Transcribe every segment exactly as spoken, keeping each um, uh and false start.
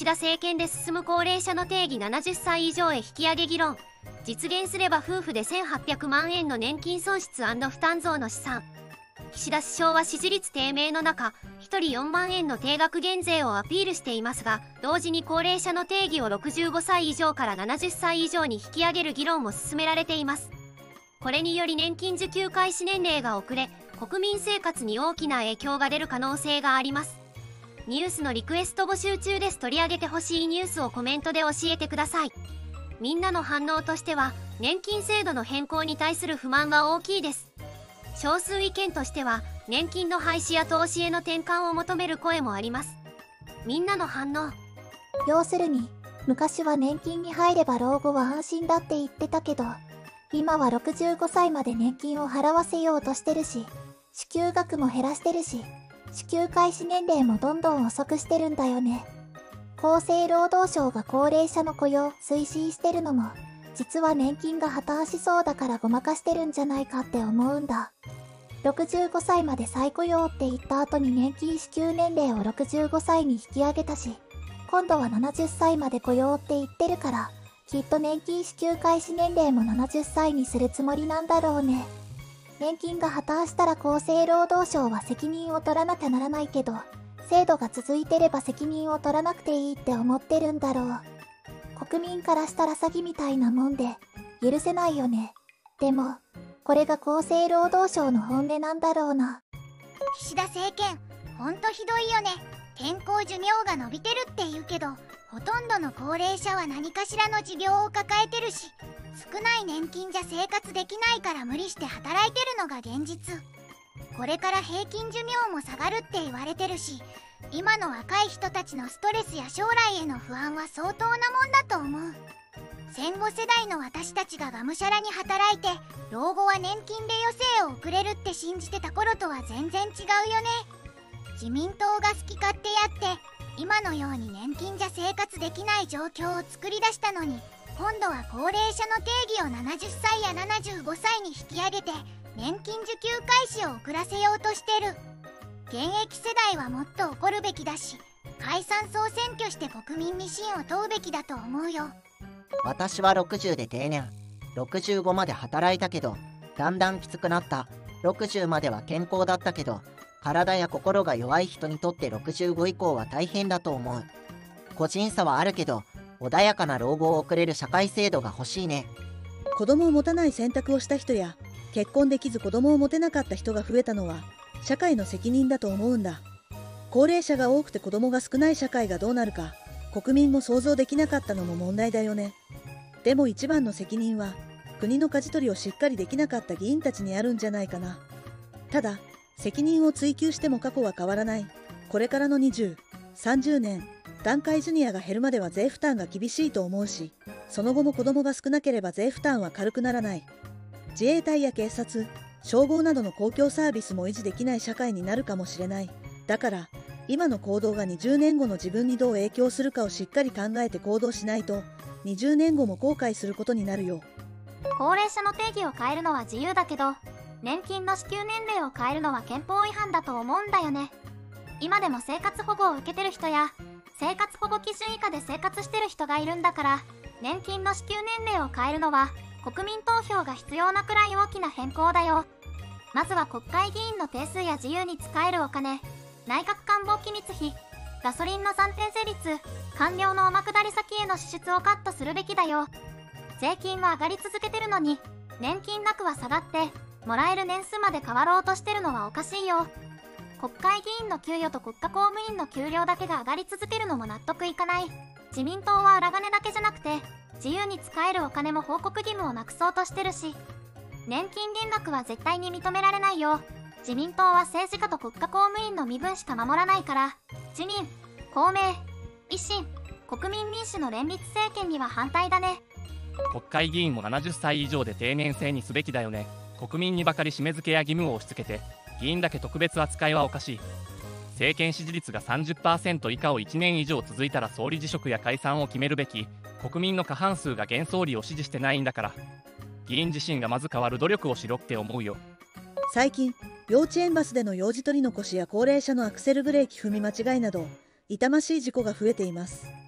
岸田政権で進む高齢者の定義ななじゅっさい以上へ引き上げ議論。実現すれば夫婦でせんはっぴゃくまんえんの年金損失&負担増の試算。岸田首相は支持率低迷の中、ひとりよんまんえんの定額減税をアピールしていますが、同時に高齢者の定義をろくじゅうごさい以上からななじゅっさい以上に引き上げる議論も進められています。これにより年金受給開始年齢が遅れ、国民生活に大きな影響が出る可能性があります。ニュースのリクエスト募集中です。取り上げてほしいニュースをコメントで教えてください。みんなの反応としては、年金制度の変更に対する不満が大きいです。少数意見としては、年金の廃止や投資への転換を求める声もあります。みんなの反応。 要するに、昔は年金に入れば老後は安心だって言ってたけど、今はろくじゅうごさいまで年金を払わせようとしてるし、支給額も減らしてるし、支給開始年齢もどんどん遅くしてるんだよね。厚生労働省が高齢者の雇用推進してるのも、実は年金が破綻しそうだからごまかしてるんじゃないかって思うんだ。ろくじゅうごさいまで再雇用って言った後に年金支給年齢をろくじゅうごさいに引き上げたし、今度はななじゅっさいまで雇用って言ってるから、きっと年金支給開始年齢もななじゅっさいにするつもりなんだろうね。年金が破綻したら厚生労働省は責任を取らなきゃならないけど、制度が続いてれば責任を取らなくていいって思ってるんだろう。国民からしたら詐欺みたいなもんで、許せないよね。でも、これが厚生労働省の本音なんだろうな。 岸田政権、ほんとひどいよね。健康寿命が伸びてるって言うけど、ほとんどの高齢者は何かしらの持病を抱えてるし、少ない年金じゃ生活できないから無理して働いてるのが現実。これから平均寿命も下がるって言われてるし、今の若い人たちのストレスや将来への不安は相当なもんだと思う。戦後世代の私たちががむしゃらに働いて、老後は年金で余生を送れるって信じてた頃とは全然違うよね。自民党が好き勝手やって、今のように年金じゃ生活できない状況を作り出したのに、今度は高齢者の定義をななじゅっさいやななじゅうごさいに引き上げて、年金受給開始を遅らせようとしてる。現役世代はもっと怒るべきだし、解散総選挙して国民に信を問うべきだと思うよ。 私はろくじゅうで定年。ろくじゅうごまで働いたけど、だんだんきつくなった。ろくじゅうまでは健康だったけど、体や心が弱い人にとってろくじゅうご以降は大変だと思う。個人差はあるけど、穏やかな老後を送れる社会制度が欲しいね。 子供を持たない選択をした人や、結婚できず子供を持てなかった人が増えたのは、社会の責任だと思うんだ。高齢者が多くて子供が少ない社会がどうなるか、国民も想像できなかったのも問題だよね。でも一番の責任は、国の舵取りをしっかりできなかった議員たちにあるんじゃないかな。ただ、責任を追及しても過去は変わらない。これからのにじゅう、さんじゅうねん、団塊ジュニアが減るまでは税負担が厳しいと思うし、その後も子供が少なければ税負担は軽くならない。自衛隊や警察、消防などの公共サービスも維持できない社会になるかもしれない。だから、今の行動がにじゅうねんごの自分にどう影響するかをしっかり考えて行動しないと、にじゅうねんごも後悔することになるよ。 高齢者の定義を変えるのは自由だけど、年金の支給年齢を変えるのは憲法違反だと思うんだよね。今でも生活保護を受けてる人や、生活保護基準以下で生活してる人がいるんだから、年金の支給年齢を変えるのは、国民投票が必要なくらい大きな変更だよ。まずは国会議員の定数や自由に使えるお金、内閣官房機密費、ガソリンの暫定税率、官僚の天下り先への支出をカットするべきだよ。税金は上がり続けてるのに、年金額は下がって、もらえる年数まで変わろうとしてるのはおかしいよ。国会議員の給与と国家公務員の給料だけが上がり続けるのも納得いかない。自民党は裏金だけじゃなくて、自由に使えるお金も報告義務をなくそうとしてるし、年金減額は絶対に認められないよ。自民党は政治家と国家公務員の身分しか守らないから、自民、公明、維新、国民民主の連立政権には反対だね。 国会議員もななじゅっさい以上で定年制にすべきだよね。国民にばかり締め付けや義務を押し付けて、議員だけ特別扱いはおかしい。政権支持率が さんじゅっパーセント 以下をいちねん以上続いたら総理辞職や解散を決めるべき。国民の過半数が現総理を支持してないんだから、議員自身がまず変わる努力をしろって思うよ。 最近、幼稚園バスでの幼児取り残しや高齢者のアクセルブレーキ踏み間違いなど、痛ましい事故が増えています。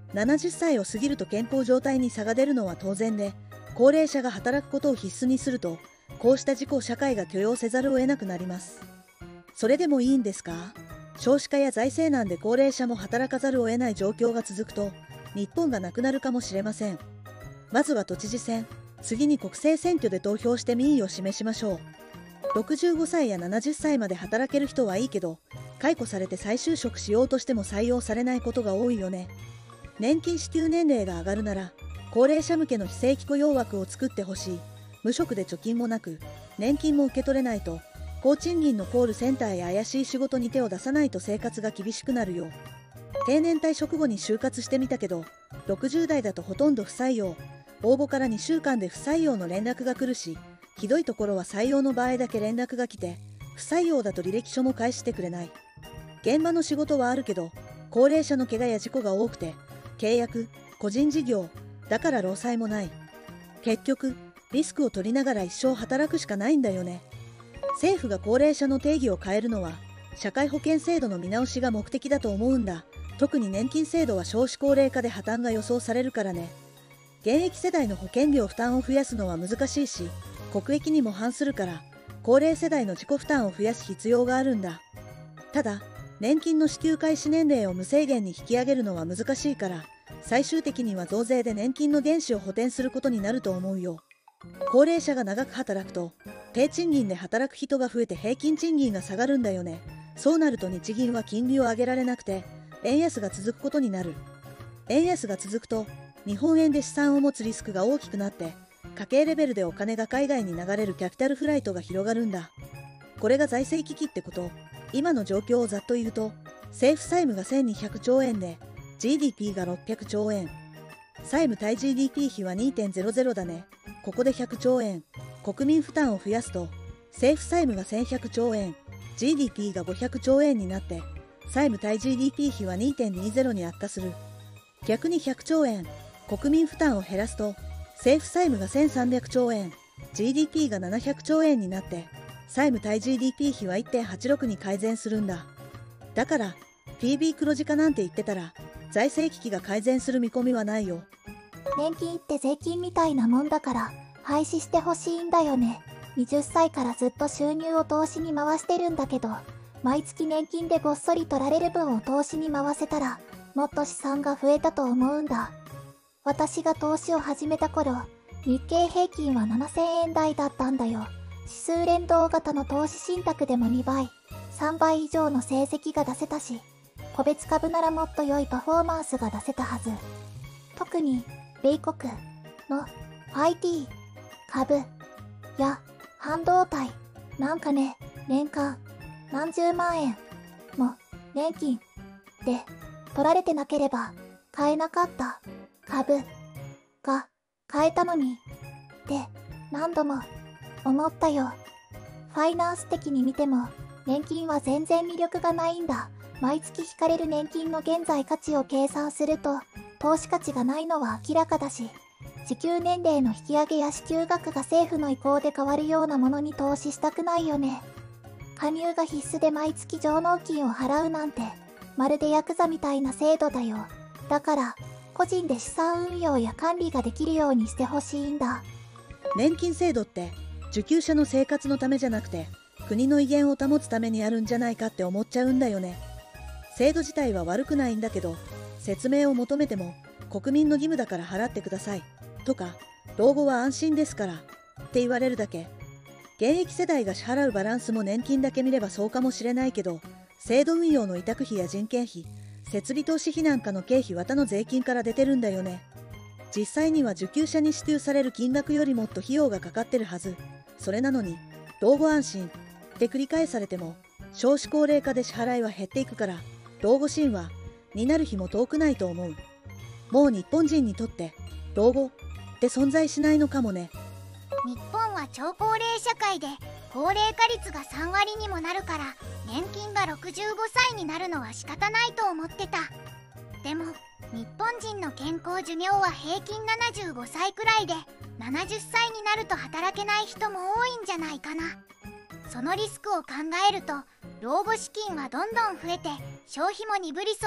ななじゅっさいを過ぎると健康状態に差が出るのは当然で、高齢者が働くことを必須にすると、こうした事故を社会が許容せざるを得なくなります。それでもいいんですか？少子化や財政難で高齢者も働かざるを得ない状況が続くと、日本がなくなるかもしれません。まずは都知事選、次に国政選挙で投票して民意を示しましょう。ろくじゅうごさいやななじゅっさいまで働ける人はいいけど、解雇されて再就職しようとしても採用されないことが多いよね。年金支給年齢が上がるなら、高齢者向けの非正規雇用枠を作ってほしい。無職で貯金もなく、年金も受け取れないと、高賃金のコールセンターや怪しい仕事に手を出さないと生活が厳しくなるよ。定年退職後に就活してみたけど、ろくじゅうだいだとほとんど不採用。応募からにしゅうかんで不採用の連絡が来るし、ひどいところは採用の場合だけ連絡が来て、不採用だと履歴書も返してくれない。現場の仕事はあるけど、高齢者の怪我や事故が多くて、契約、個人事業、だから労災もない。結局、リスクを取りながら一生働くしかないんだよね。政府が高齢者の定義を変えるのは、社会保険制度の見直しが目的だと思うんだ。特に年金制度は少子高齢化で破綻が予想されるからね。現役世代の保険料負担を増やすのは難しいし、国益にも反するから、高齢世代の自己負担を増やす必要があるんだ。ただ、年金の支給開始年齢を無制限に引き上げるのは難しいから、最終的には増税で年金の原資を補填することになると思うよ。高齢者が長く働くと、低賃金で働く人が増えて平均賃金が下がるんだよね。そうなると日銀は金利を上げられなくて、円安が続くことになる。円安が続くと、日本円で資産を持つリスクが大きくなって、家計レベルでお金が海外に流れるキャピタルフライトが広がるんだ。これが財政危機ってこと。今の状況をざっと言うと、政府債務がせんにひゃくちょうえんで、ジーディーピー がろっぴゃくちょうえん。債務対 ジーディーピー 比は にてんゼロゼロ だね。ここでひゃくちょうえん。国民負担を増やすと、政府債務がせんひゃくちょうえん、ジーディーピー がごひゃくちょうえんになって、債務対 ジーディーピー 比は にてんにゼロ に悪化する。逆にひゃくちょうえん、国民負担を減らすと、政府債務がせんさんびゃくちょうえん、ジーディーピー がななひゃくちょうえんになって、債務対 ジーディーピー 比は いってんはちろく に改善するんだ。だから、ピービー 黒字化なんて言ってたら、財政危機が改善する見込みはないよ。 年金って税金みたいなもんだから、廃止してほしいんだよね。はたちからずっと収入を投資に回してるんだけど、毎月年金でごっそり取られる分を投資に回せたら、もっと資産が増えたと思うんだ。私が投資を始めた頃、日経平均はななせんえん台だったんだよ。指数連動型の投資信託でもにばい、さんばい以上の成績が出せたし、個別株ならもっと良いパフォーマンスが出せたはず。特に、米国の アイティー、株や半導体なんかね、年間何十万円も年金で取られてなければ買えなかった株が買えたのにって何度も思ったよ。ファイナンス的に見ても年金は全然魅力がないんだ。毎月引かれる年金の現在価値を計算すると投資価値がないのは明らかだし、支給年齢の引き上げや支給額が政府の意向で変わるようなものに投資したくないよね。加入が必須で毎月上納金を払うなんて、まるでヤクザみたいな制度だよ。だから、個人で資産運用や管理ができるようにしてほしいんだ。 年金制度って、受給者の生活のためじゃなくて、国の威厳を保つためにあるんじゃないかって思っちゃうんだよね。制度自体は悪くないんだけど、説明を求めても、国民の義務だから払ってください。とか、老後は安心ですから、って言われるだけ。現役世代が支払うバランスも年金だけ見ればそうかもしれないけど、制度運用の委託費や人件費、設備投資費なんかの経費は他の税金から出てるんだよね。実際には受給者に支給される金額よりもっと費用がかかってるはず。それなのに、老後安心って繰り返されても、少子高齢化で支払いは減っていくから、老後神話になる日も遠くないと思う。もう日本人にとって、老後って存在しないのかもね。 日本は超高齢社会で高齢化率がさんわりにもなるから、年金がろくじゅうごさいになるのは仕方ないと思ってた。でも日本人の健康寿命は平均ななじゅうごさいくらいで、ななじゅっさいになると働けない人も多いんじゃないかな。そのリスクを考えると、老後資金はどんどん増えて消費も鈍りそう。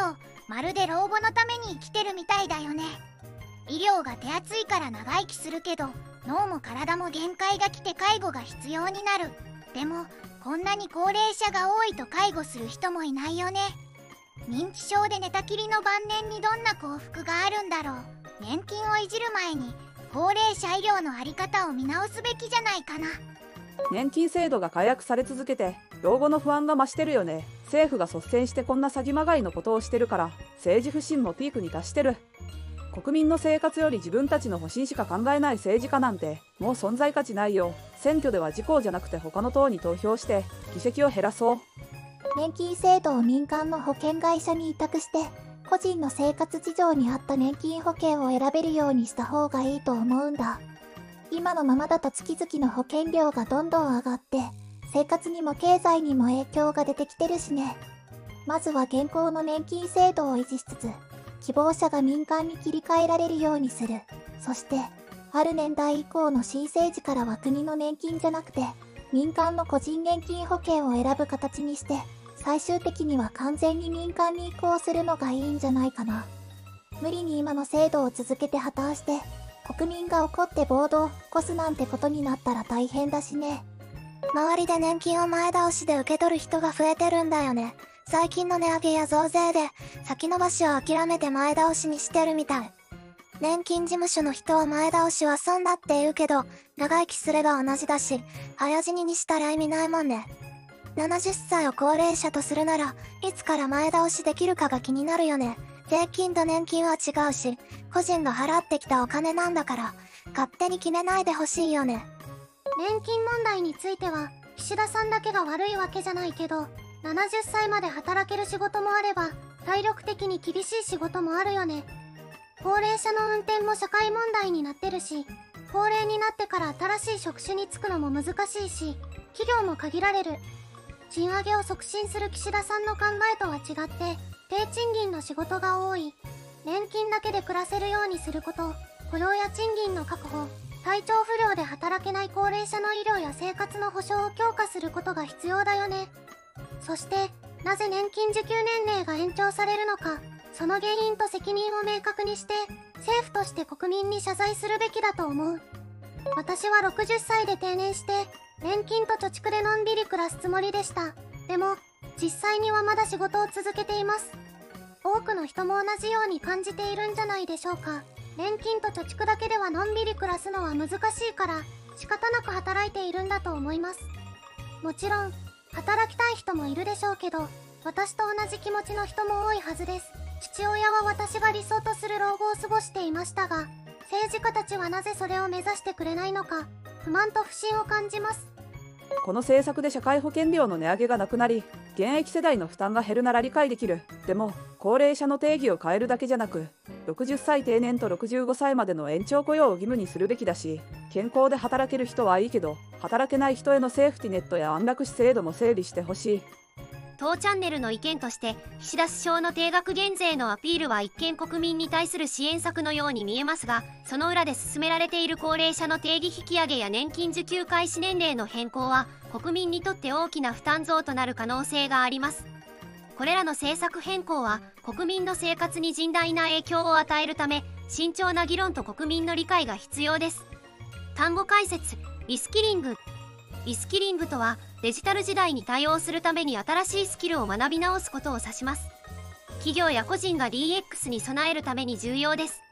まるで老後のために生きてるみたいだよね。医療が手厚いから長生きするけど、脳も体も限界が来て介護が必要になる。でもこんなに高齢者が多いと介護する人もいないよね。認知症で寝たきりの晩年にどんな幸福があるんだろう。年金をいじる前に高齢者医療の在り方を見直すべきじゃないかな。 年金制度が改悪され続けて老後の不安が増してるよね。政府が率先してこんな詐欺まがいのことをしてるから政治不信もピークに達してる。国民の生活より自分たちの保身しか考えない政治家なんてもう存在価値ないよ。選挙では自公じゃなくて他の党に投票して議席を減らそう。 年金制度を民間の保険会社に委託して個人の生活事情に合った年金保険を選べるようにした方がいいと思うんだ。今のままだと月々の保険料がどんどん上がって生活にも経済にも影響が出てきてるしね。まずは現行の年金制度を維持しつつ希望者が民間に切り替えられるようにする。そしてある年代以降の新生児からは国の年金じゃなくて民間の個人年金保険を選ぶ形にして最終的には完全に民間に移行するのがいいんじゃないかな。無理に今の制度を続けて破綻して国民が怒って暴動を起こすなんてことになったら大変だしね。 周りで年金を前倒しで受け取る人が増えてるんだよね。最近の値上げや増税で先延ばしを諦めて前倒しにしてるみたい。年金事務所の人は前倒しは損だって言うけど長生きすれば同じだし早死ににしたら意味ないもんね。ななじゅっさいを高齢者とするならいつから前倒しできるかが気になるよね。税金と年金は違うし個人が払ってきたお金なんだから勝手に決めないでほしいよね。 年金問題については岸田さんだけが悪いわけじゃないけど、ななじゅっさいまで働ける仕事もあれば体力的に厳しい仕事もあるよね。高齢者の運転も社会問題になってるし、高齢になってから新しい職種に就くのも難しいし、企業も限られる。賃上げを促進する岸田さんの考えとは違って低賃金の仕事が多い。年金だけで暮らせるようにすること、雇用や賃金の確保、体調不良で働けない高齢者の医療や生活の保障を強化することが必要だよね。そしてなぜ年金受給年齢が延長されるのか、その原因と責任を明確にして政府として国民に謝罪するべきだと思う。私はろくじゅっさいで定年して年金と貯蓄でのんびり暮らすつもりでした。でも実際にはまだ仕事を続けています。多くの人も同じように感じているんじゃないでしょうか。年金と貯蓄だけではのんびり暮らすのは難しいから仕方なく働いているんだと思います。もちろん働きたい人もいるでしょうけど、私と同じ気持ちの人も多いはずです。父親は私が理想とする老後を過ごしていましたが、政治家たちはなぜそれを目指してくれないのか、不満と不信を感じます。 この政策で社会保険料の値上げがなくなり現役世代の負担が減るなら理解できる。でも高齢者の定義を変えるだけじゃなくろくじゅっさい定年とろくじゅうごさいまでの延長雇用を義務にするべきだし、健康で働ける人はいいけど働けない人へのセーフティネットや安楽死制度も整理してほしい。 当チャンネルの意見として岸田首相の定額減税のアピールは一見国民に対する支援策のように見えますが、その裏で進められている高齢者の定義引き上げや年金受給開始年齢の変更は国民にとって大きな負担増となる可能性があります。これらの政策変更は国民の生活に甚大な影響を与えるため慎重な議論と国民の理解が必要です。単語解説。リスキリング。リスキリングとはデジタル時代に対応するために新しいスキルを学び直すことを指します。企業や個人が ディーエックス に備えるために重要です。